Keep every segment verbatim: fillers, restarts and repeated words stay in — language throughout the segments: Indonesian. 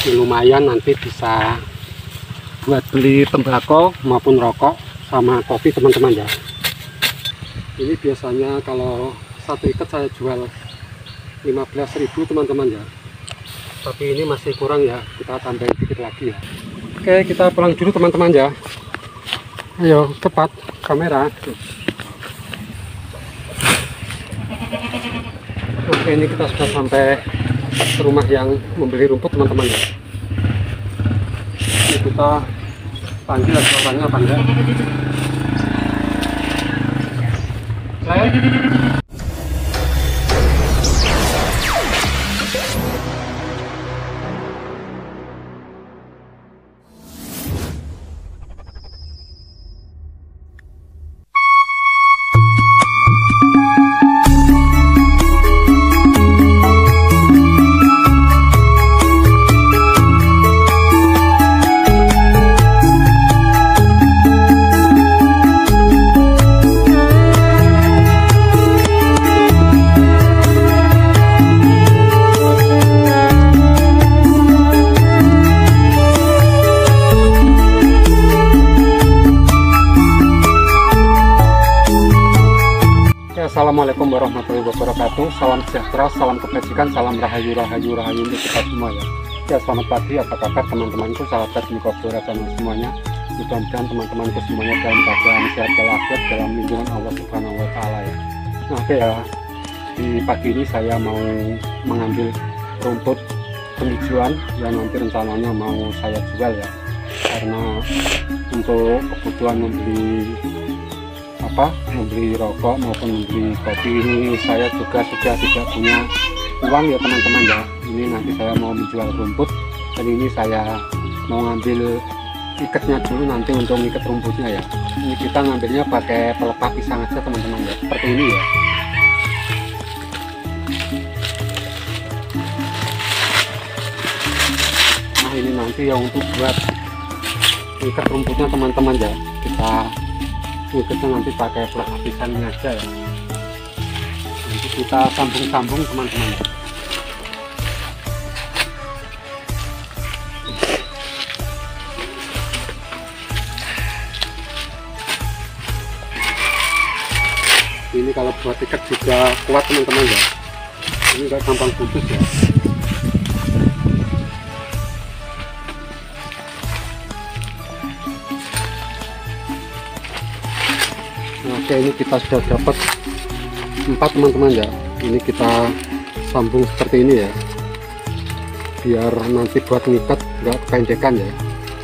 masih lumayan, nanti bisa buat beli tembakau maupun rokok sama kopi teman-teman ya. Ini biasanya kalau satu ikat saya jual lima belas ribu teman-teman ya, tapi ini masih kurang ya, kita tambahin dikit lagi ya. Oke, kita pulang dulu teman-teman ya. Ayo cepat kamera. Oke, ini kita sudah sampai ke rumah yang membeli rumput teman-teman ya. Ini kita panggil lagi orangnya apa enggak. Baik. Assalamualaikum warahmatullahi wabarakatuh. Salam sejahtera, salam kebajikan, salam rahayu rahayu rahayu untuk kita semua ya. Ya, selamat pagi, apa kabar teman-temanku, sahabat Mikobora dan semuanya. Mudah-mudahan teman-temanku semuanya dalam keadaan sehat walafiat dalam lindungan Allah Subhanahu wa taala ya. Nah, oke ya. Di pagi ini saya mau mengambil rumput penghijauan yang nanti rencananya mau saya jual ya. Karena untuk kebutuhan membeli apa membeli rokok maupun membeli kopi ini saya juga sudah tidak punya uang ya teman-teman ya. Ini nanti saya mau menjual rumput dan ini saya mau ngambil ikatnya dulu nanti untuk ikat rumputnya ya. Ini kita ngambilnya pakai pelepah pisang aja teman-teman ya, seperti ini ya. Nah, ini nanti yang untuk buat ikat rumputnya teman-teman ya, kita ikatnya nanti pakai pelepah pisangnya aja ya. Nanti kita sambung-sambung teman-teman ya. Ini kalau buat ikat juga kuat teman-teman ya, ini enggak gampang putus ya. Oke, ini kita sudah dapat empat teman-teman ya. Ini kita sambung seperti ini ya, biar nanti buat ngikat nggak kependekan ya.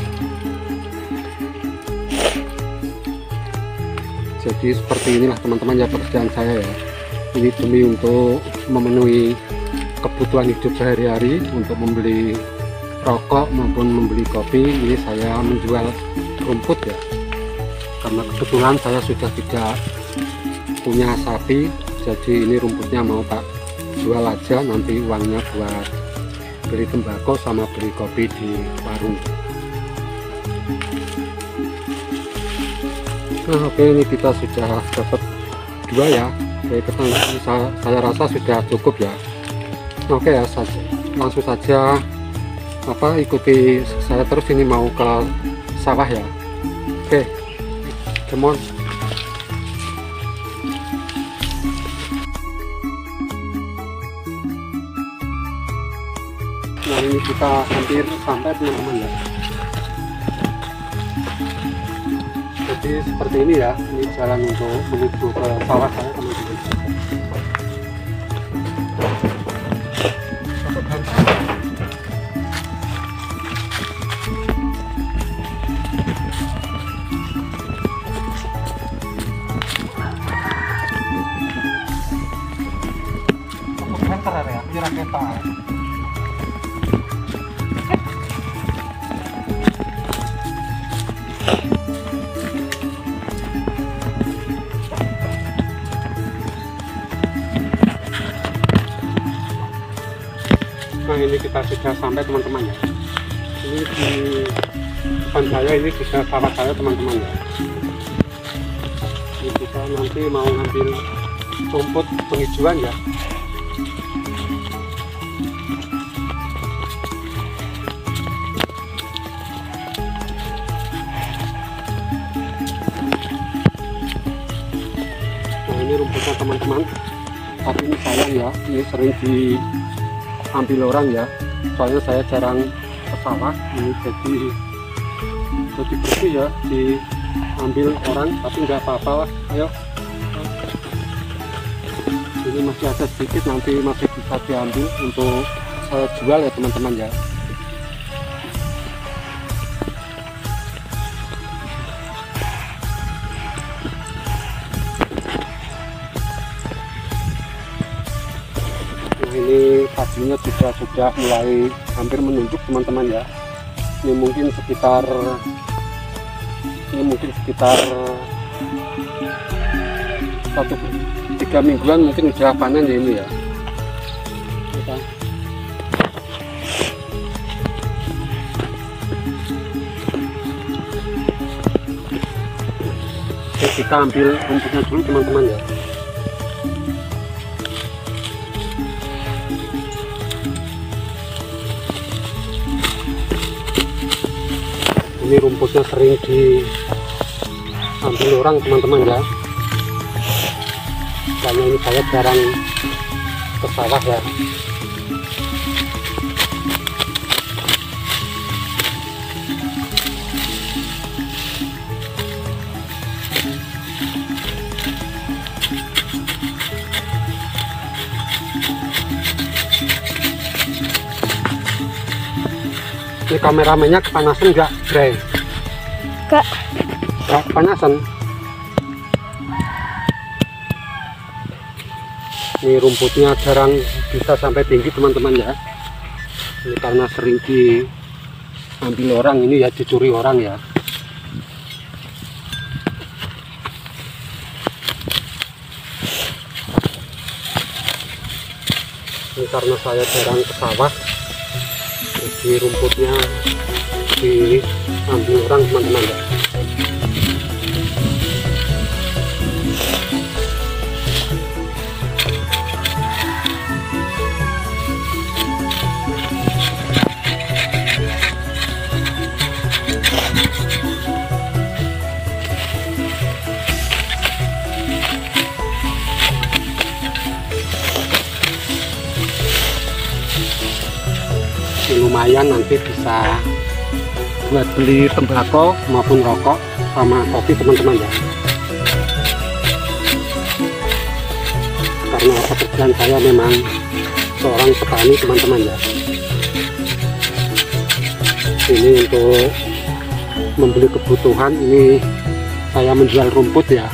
Jadi seperti inilah teman-teman ya pekerjaan saya ya. Ini demi untuk memenuhi kebutuhan hidup sehari-hari, untuk membeli rokok maupun membeli kopi. Ini saya menjual rumput ya, karena kebetulan saya sudah tidak punya sapi, jadi ini rumputnya mau tak jual aja, nanti uangnya buat beli tembakau sama beli kopi di warung. Nah, oke, ini kita sudah dapat dua ya. Oke, kita, saya, saya rasa sudah cukup ya. Oke ya, saja, langsung saja apa ikuti saya terus, ini mau ke sawah ya. Oke, come on. Nah, ini kita hampir sampai teman-teman ya. Jadi seperti ini ya, ini jalan untuk menuju ke sawah saya teman-teman. Ya, ini raketa. Nah, ini kita sudah sampai teman-teman ya. Ini di depan saya, ini sudah sawah saya teman-teman ya. Ini kita nanti mau ngambil rumput penghijauan ya. teman-teman, tapi ini sayang ya, ini sering diambil orang ya, soalnya saya jarang ke sawah, ini jadi jadi bersih ya, diambil orang, tapi nggak apa-apa lah. Ayo, ini masih ada sedikit, nanti masih bisa diambil untuk saya jual ya teman-teman ya. Ini paginya juga sudah mulai hampir menunjuk teman-teman ya. Ini mungkin sekitar ini mungkin sekitar satu tiga mingguan mungkin sudah panen ya ini ya. Kita, kita ambil rumputnya dulu teman-teman ya. Ini rumputnya sering diambil orang teman-teman ya, karena ini saya jarang ke sawah ya. Ini kameramennya kepanasan nggak, Grey? Enggak. Nggak kepanasan. Ini rumputnya jarang bisa sampai tinggi teman-teman ya. Ini karena sering diambil orang, ini ya dicuri orang ya. Ini karena saya jarang ke sawah, jadi rumputnya diambil orang teman-teman ya. Lumayan nanti bisa buat beli tembakau maupun rokok sama kopi teman-teman ya, karena pekerjaan saya memang seorang petani teman-teman ya. Ini untuk membeli kebutuhan, ini saya menjual rumput ya.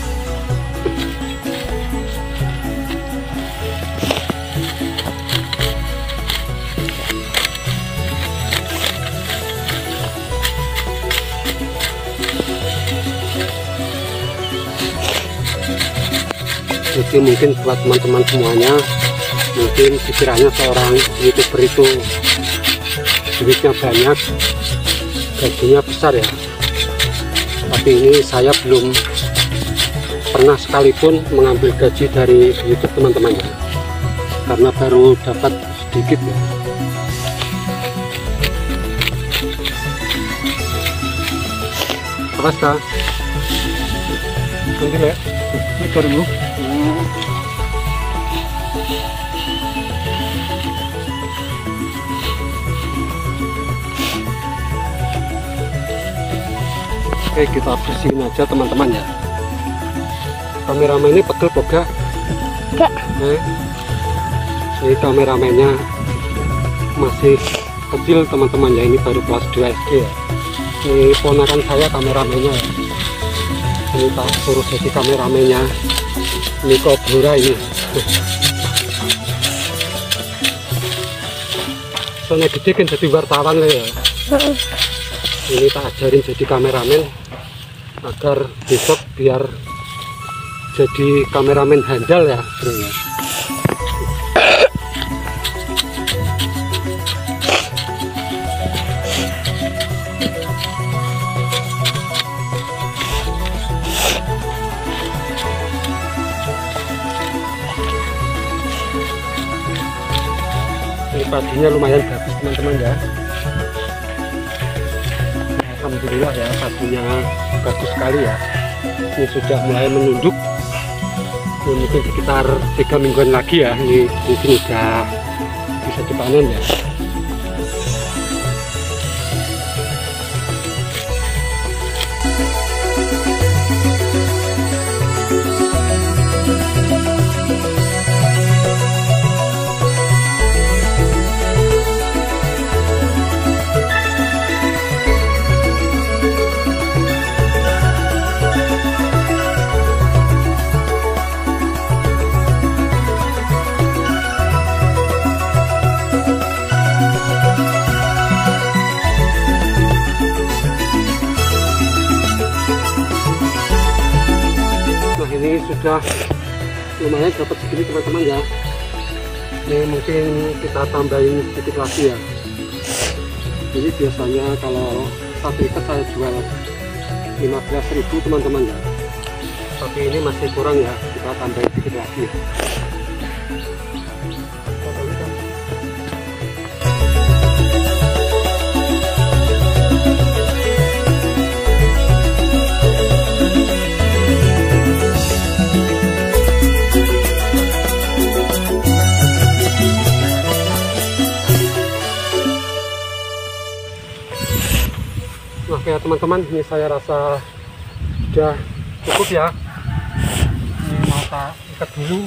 Jadi mungkin buat teman-teman semuanya, mungkin pikirannya seorang YouTuber itu duitnya banyak, gajinya besar ya. Tapi ini saya belum pernah sekalipun mengambil gaji dari YouTube teman-teman ya, karena baru dapat sedikit ya. Awas kah? Ganti ya, ini dulu. Oke, kita bersihin aja teman-teman ya. Kameramen ini pegel boga? Enggak. Eh, ini kameramennya masih kecil teman-teman ya, ini baru kelas dua S D ya. Ini ponakan saya kameramennya ya. Ini tak suruh jadi kameramennya Niko Blora ini. Soalnya gede kan jadi wartawan ya. Ini tak ajarin jadi kameramen agar besok biar jadi kameramen handal ya, bro ya. Ini paginya lumayan bagus teman-teman ya. Alhamdulillah ya, paginya bagus sekali ya. Ini sudah mulai menunduk. Ya, mungkin sekitar tiga mingguan lagi ya, ini mungkin udah bisa dipanen ya. Ini sudah lumayan dapat segini teman-teman ya. Ini mungkin kita tambahin sedikit lagi ya. Ini biasanya kalau satu ikat saya jual lima belas ribu teman-teman ya, tapi ini masih kurang ya, kita tambahin sedikit lagi ya. Oke teman-teman, ini saya rasa sudah cukup ya. Ini mau tak ikat dulu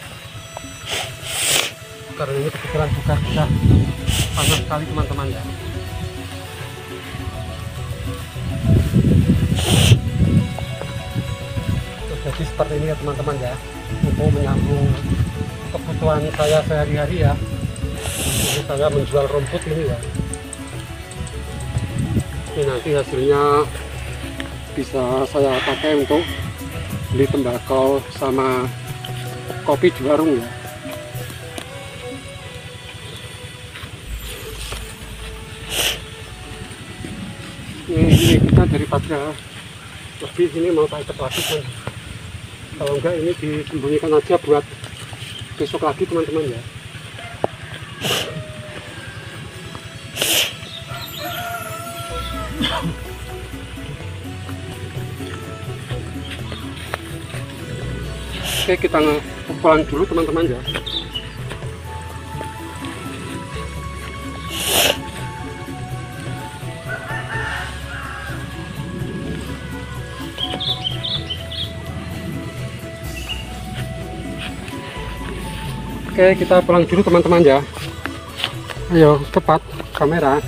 karena ini kebetulan juga sudah panas sekali teman-teman ya. Jadi seperti ini ya teman-teman ya, untuk menyambung kebutuhan saya sehari-hari ya. Ini saya menjual rumput ini ya. Ini nanti hasilnya bisa saya pakai untuk beli tembakau sama kopi di warung ya. Ini, ini kita daripada lebih ini mau tak ikat lagi kan. Kalau enggak ini disembunyikan aja buat besok lagi teman-teman ya. Oke, kita pulang dulu teman-teman ya. Oke, kita pulang dulu teman-teman ya. Ayo cepat kamera.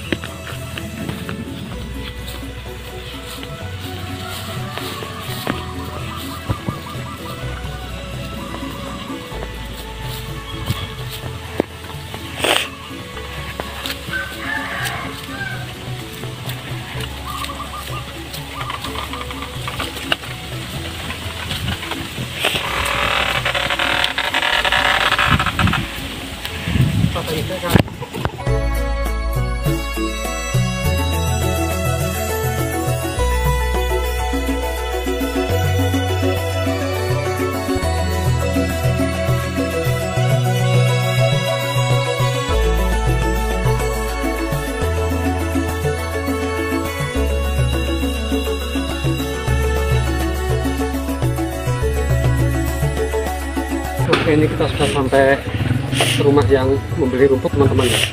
Oke, ini kita sudah sampai rumah yang membeli rumput teman-teman ya.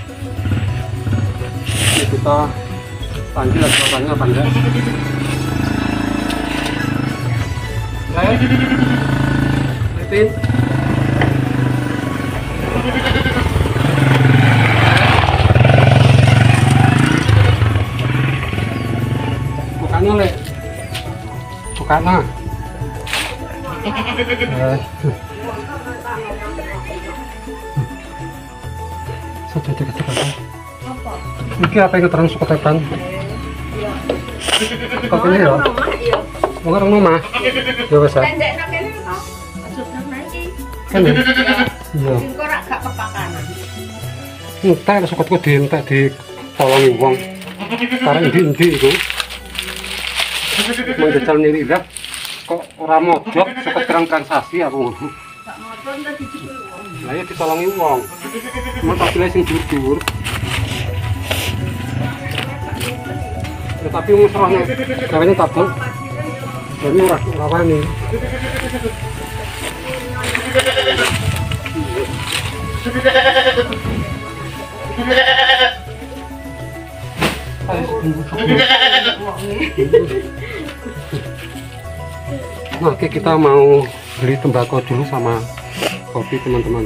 Ini kita panggil aja orangnya apa enggak. Hai, Martin. Bukannya le, bukannya. Eh. Sudah dikasih apa? Ini apa yang terang suka tekan? Iya. Kok ini ya? Mau orang rumah? Ya wes. Kan ya? Iya. Entah lah suka tuh dientek di tolongi wong. Karena indi-indi itu menjajal nyiri dah. Kok orang mojok suka terang transaksi aku. Nah ya ditolongi wong. Cuma tak pilih sing jujur. Tetapi musuhnya kawinnya tabel. Jadi ora rawani. Nah, oke, kita mau beli tembakau dulu sama kopi teman-teman.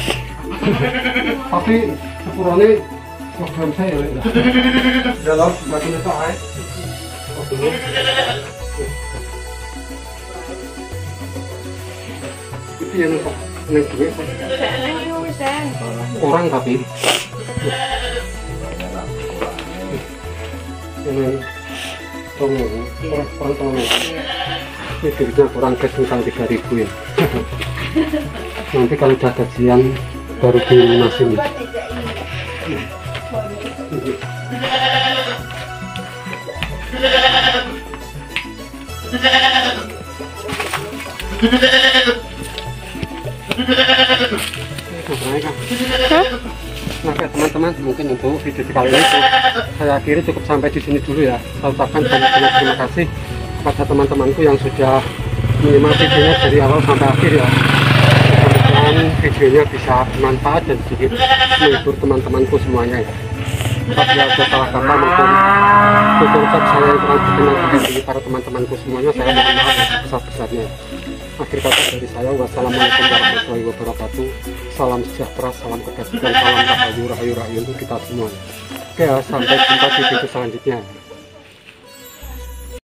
Tapi ukurannya program saya ya. Dalam bagi saya. Itu yang neng duit. Orang tapi yang tolong orang orang tolong ini duitnya kurang ke tentang tiga ribu ya. Nanti kalau udah gajian baru dilunasin. Nah, teman-teman, mungkin untuk video kali ini saya akhiri cukup sampai di sini dulu ya. Saya ucapkan banyak-banyak terima kasih kepada teman-temanku yang sudah menyimak videonya dari awal sampai akhir ya. Mudah-mudahan videonya bisa bermanfaat dan sedikit menghibur teman-temanku semuanya ya. Tapi ada salah kata maupun tutur ucap saya yang kurang berkenan bagi para teman-temanku semuanya, saya mohon maaf sebesar-besarnya. Akhir kata dari saya, wassalamualaikum warahmatullahi wabarakatuh. Salam sejahtera, salam kebajikan, salam rahayu rahayu rahayu untuk kita semua. Oke ya, sampai jumpa di video selanjutnya.